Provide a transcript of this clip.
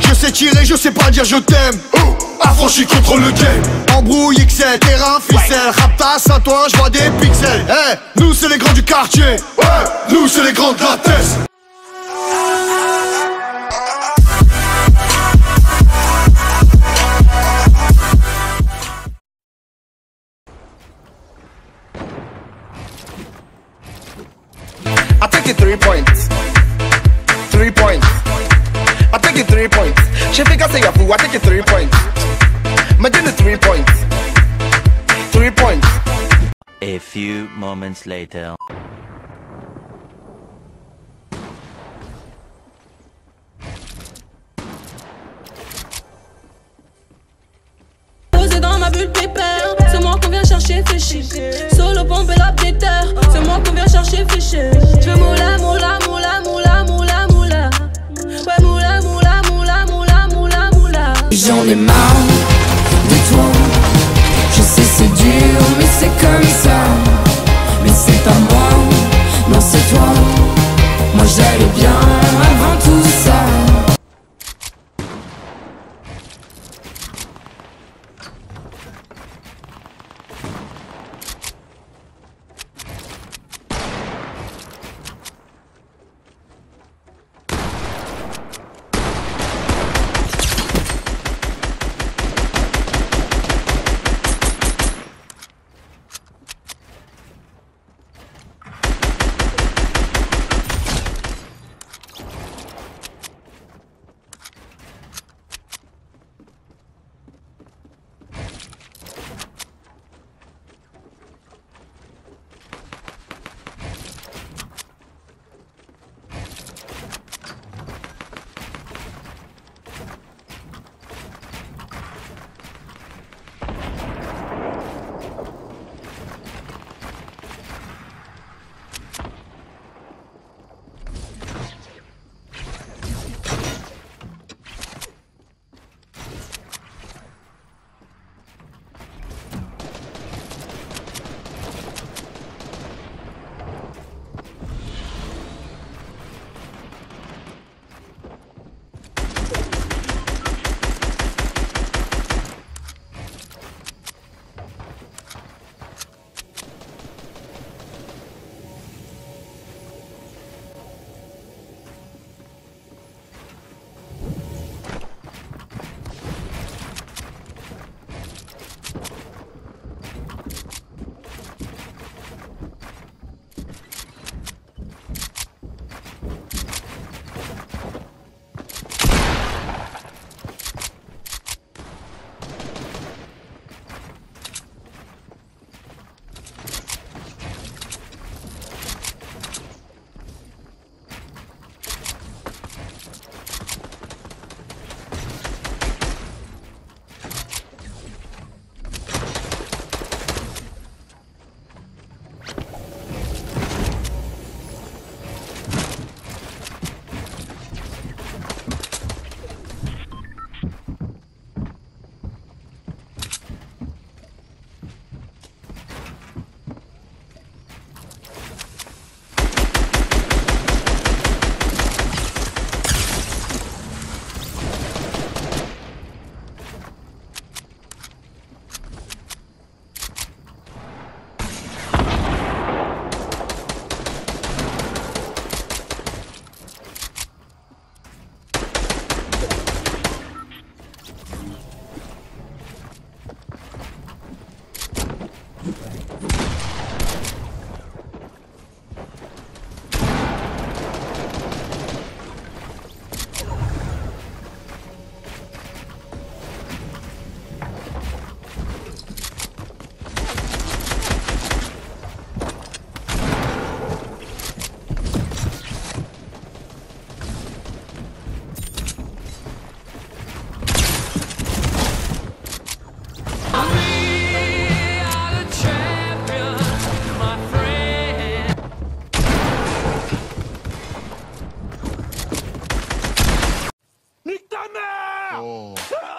Je sais tirer, je sais pas dire je t'aime. Affranchi contre le game. Embrouille, XL, terrain, ficelle. Raptasse à toi, je vois des pixels. Nous c'est les grands du quartier. Nous c'est les grands de la tête. I take it 3 points. 3 points. I take it 3 points. She think I say a fool, I take it 3 points. Imagine the 3 points. 3 points. A few moments later. Posé dans ma bulle pépère, c'est moi qu'on vient chercher fichier. Solo pompe et l'updater, c'est moi qu'on vient chercher fichier. Je veux moula, moula, moula, moula, moula, moula. Ouais, moula, moula, moula, moula, moula, moula. J'en ai marre de toi. Je sais c'est dur, mais c'est comme ça. Mais c'est pas moi, non c'est toi. Moi j'allais bien avant tout ça. Nique ta mère!